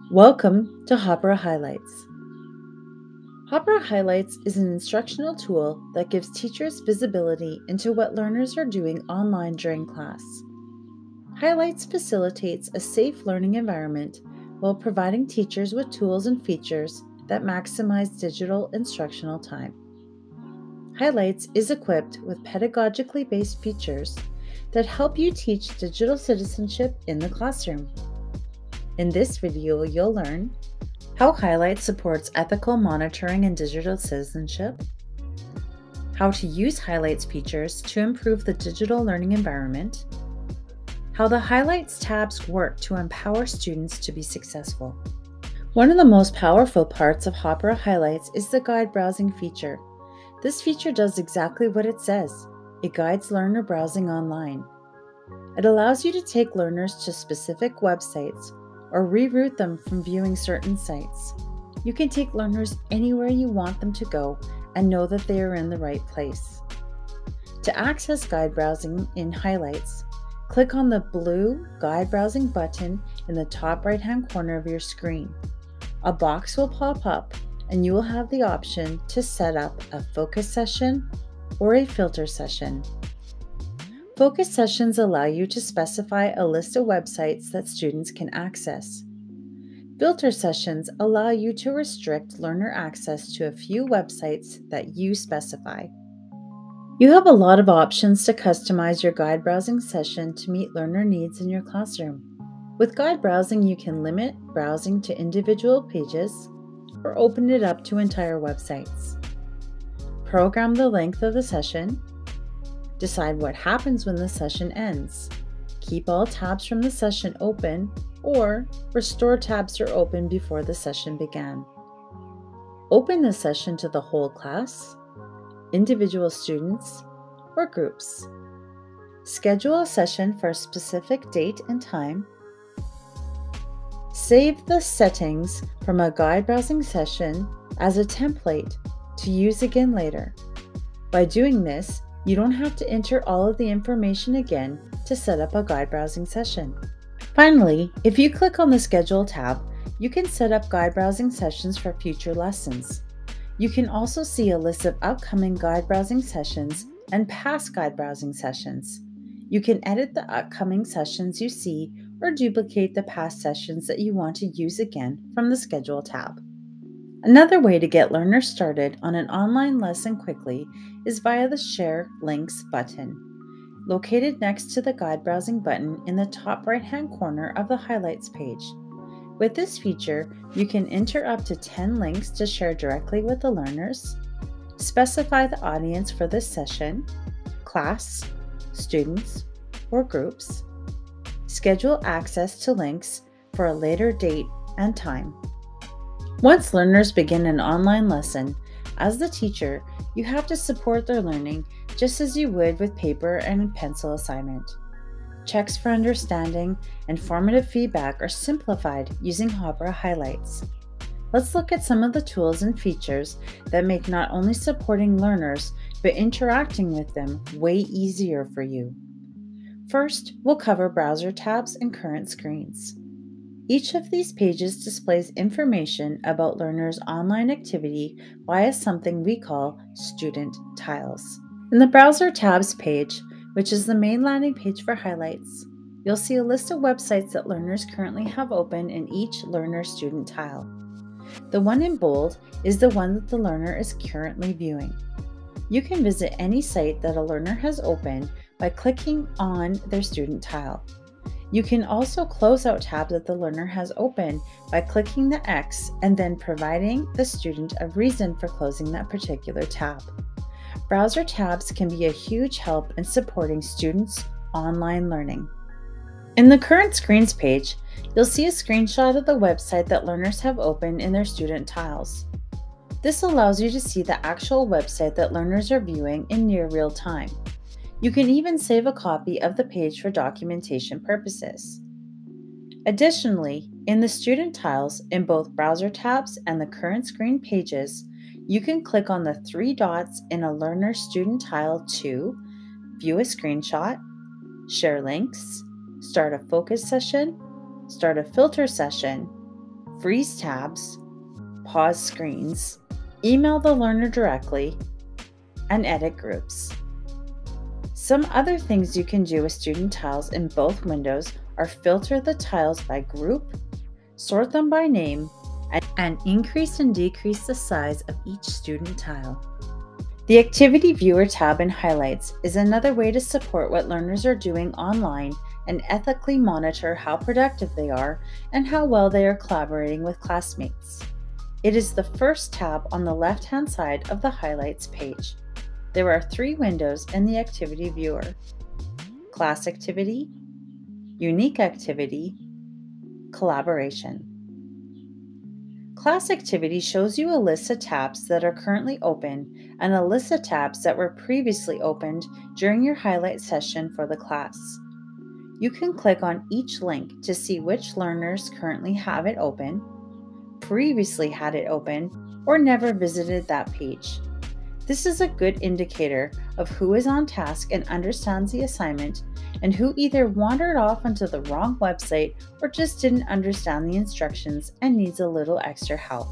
Welcome to Hāpara Highlights. Hāpara Highlights is an instructional tool that gives teachers visibility into what learners are doing online during class. Highlights facilitates a safe learning environment while providing teachers with tools and features that maximize digital instructional time. Highlights is equipped with pedagogically based features that help you teach digital citizenship in the classroom. In this video, you'll learn how Highlights supports ethical monitoring and digital citizenship, how to use Highlights features to improve the digital learning environment, how the Highlights tabs work to empower students to be successful. One of the most powerful parts of Hāpara Highlights is the guide browsing feature. This feature does exactly what it says. It guides learner browsing online. It allows you to take learners to specific websites or reroute them from viewing certain sites. You can take learners anywhere you want them to go and know that they are in the right place. To access guide browsing in Highlights, click on the blue Guide Browsing button in the top right-hand corner of your screen. A box will pop up and you will have the option to set up a focus session or a filter session. Focus sessions allow you to specify a list of websites that students can access. Filter sessions allow you to restrict learner access to a few websites that you specify. You have a lot of options to customize your guide browsing session to meet learner needs in your classroom. With guide browsing, you can limit browsing to individual pages or open it up to entire websites. Program the length of the session. Decide what happens when the session ends. Keep all tabs from the session open or restore tabs that are open before the session began. Open the session to the whole class, individual students, or groups. Schedule a session for a specific date and time. Save the settings from a guide browsing session as a template to use again later. By doing this, you don't have to enter all of the information again to set up a guide browsing session. Finally, if you click on the Schedule tab, you can set up guide browsing sessions for future lessons. You can also see a list of upcoming guide browsing sessions and past guide browsing sessions. You can edit the upcoming sessions you see or duplicate the past sessions that you want to use again from the Schedule tab. Another way to get learners started on an online lesson quickly is via the Share Links button, located next to the Guide Browsing button in the top right-hand corner of the Highlights page. With this feature, you can enter up to 10 links to share directly with the learners, specify the audience for this session, class, students, or groups, schedule access to links for a later date and time. Once learners begin an online lesson, as the teacher, you have to support their learning just as you would with paper and pencil assignment. Checks for understanding and formative feedback are simplified using Hāpara Highlights. Let's look at some of the tools and features that make not only supporting learners, but interacting with them way easier for you. First, we'll cover browser tabs and current screens. Each of these pages displays information about learners' online activity via something we call student tiles. In the Browser Tabs page, which is the main landing page for Highlights, you'll see a list of websites that learners currently have open in each learner student tile. The one in bold is the one that the learner is currently viewing. You can visit any site that a learner has open by clicking on their student tile. You can also close out tabs that the learner has open by clicking the X and then providing the student a reason for closing that particular tab. Browser tabs can be a huge help in supporting students' online learning. In the Current Screens page, you'll see a screenshot of the website that learners have open in their student tiles. This allows you to see the actual website that learners are viewing in near real time. You can even save a copy of the page for documentation purposes. Additionally, in the student tiles in both browser tabs and the current screen pages, you can click on the 3 dots in a learner student tile to view a screenshot, share links, start a focus session, start a filter session, freeze tabs, pause screens, email the learner directly, and edit groups. Some other things you can do with student tiles in both windows are filter the tiles by group, sort them by name, and increase and decrease the size of each student tile. The Activity Viewer tab in Highlights is another way to support what learners are doing online and ethically monitor how productive they are and how well they are collaborating with classmates. It is the first tab on the left-hand side of the Highlights page. There are 3 windows in the Activity Viewer: Class Activity, Unique Activity, Collaboration. Class Activity shows you a list of tabs that are currently open and a list of tabs that were previously opened during your highlight session for the class. You can click on each link to see which learners currently have it open, previously had it open, or never visited that page. This is a good indicator of who is on task and understands the assignment, and who either wandered off onto the wrong website or just didn't understand the instructions and needs a little extra help.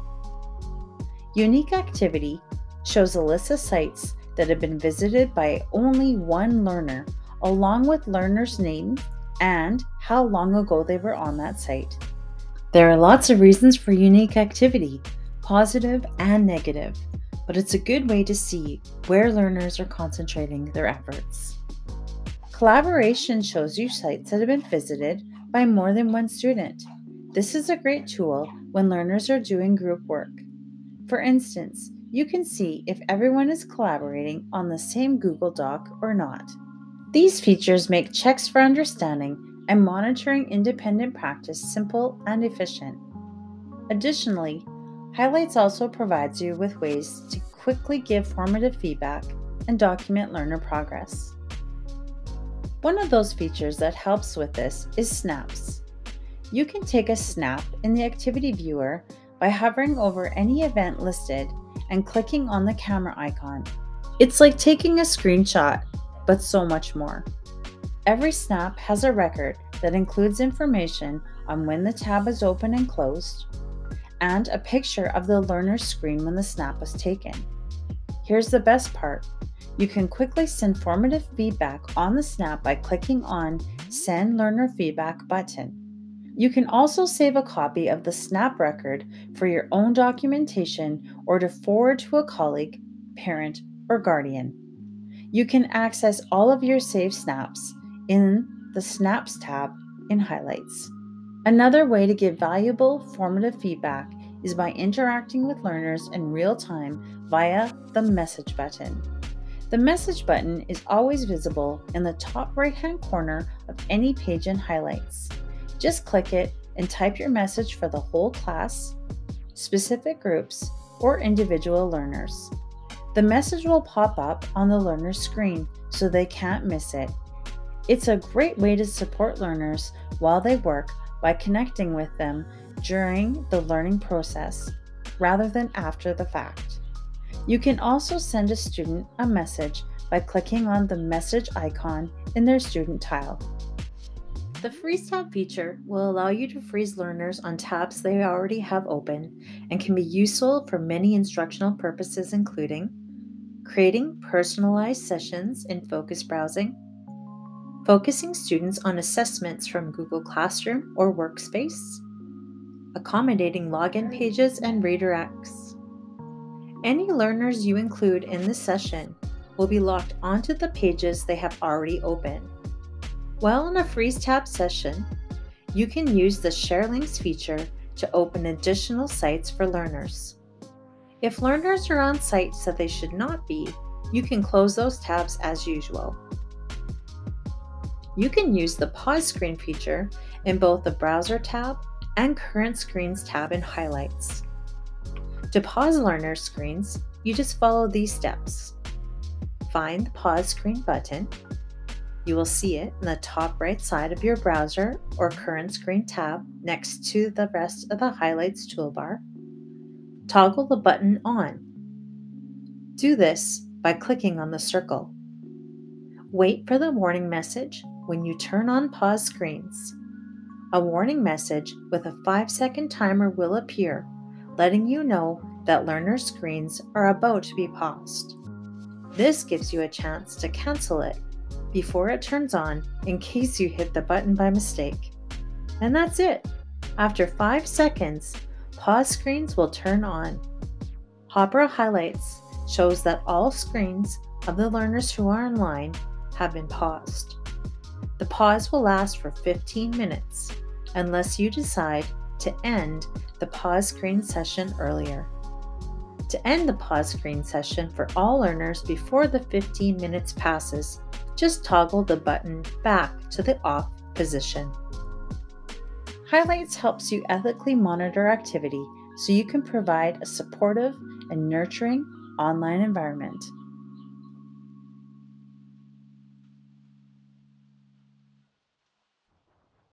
Unique Activity shows a list of sites that have been visited by only one learner, along with learner's name and how long ago they were on that site. There are lots of reasons for Unique Activity, positive and negative, but it's a good way to see where learners are concentrating their efforts. Collaboration shows you sites that have been visited by more than one student. This is a great tool when learners are doing group work. For instance, you can see if everyone is collaborating on the same Google Doc or not. These features make checks for understanding and monitoring independent practice simple and efficient. Additionally, Highlights also provides you with ways to quickly give formative feedback and document learner progress. One of those features that helps with this is snaps. You can take a snap in the Activity Viewer by hovering over any event listed and clicking on the camera icon. It's like taking a screenshot, but so much more. Every snap has a record that includes information on when the tab is open and closed, and a picture of the learner's screen when the snap was taken. Here's the best part. You can quickly send formative feedback on the snap by clicking on Send Learner Feedback button. You can also save a copy of the snap record for your own documentation or to forward to a colleague, parent, or guardian. You can access all of your saved snaps in the Snaps tab in Highlights. Another way to give valuable, formative feedback is by interacting with learners in real time via the Message button. The Message button is always visible in the top right-hand corner of any page in Highlights. Just click it and type your message for the whole class, specific groups, or individual learners. The message will pop up on the learner's screen so they can't miss it. It's a great way to support learners while they work by connecting with them during the learning process rather than after the fact. You can also send a student a message by clicking on the message icon in their student tile. The Freeze tab feature will allow you to freeze learners on tabs they already have open and can be useful for many instructional purposes, including creating personalized sessions in focus browsing, focusing students on assessments from Google Classroom or Workspace, accommodating login pages and redirects. Any learners you include in this session will be locked onto the pages they have already opened. While in a Freeze tab session, you can use the Share Links feature to open additional sites for learners. If learners are on sites that they should not be, you can close those tabs as usual. You can use the Pause Screen feature in both the Browser tab and Current Screens tab in Highlights. To pause learner screens, you just follow these steps. Find the Pause Screen button. You will see it in the top right side of your Browser or Current Screen tab next to the rest of the Highlights toolbar. Toggle the button on. Do this by clicking on the circle. Wait for the warning message when you turn on pause screens. A warning message with a 5-second timer will appear, letting you know that learner screens are about to be paused. This gives you a chance to cancel it before it turns on in case you hit the button by mistake. And that's it. After 5 seconds, pause screens will turn on. Hāpara Highlights shows that all screens of the learners who are online have been paused. The pause will last for 15 minutes unless you decide to end the pause screen session earlier. To end the pause screen session for all learners before the 15 minutes passes, just toggle the button back to the off position. Highlights helps you ethically monitor activity so you can provide a supportive and nurturing online environment.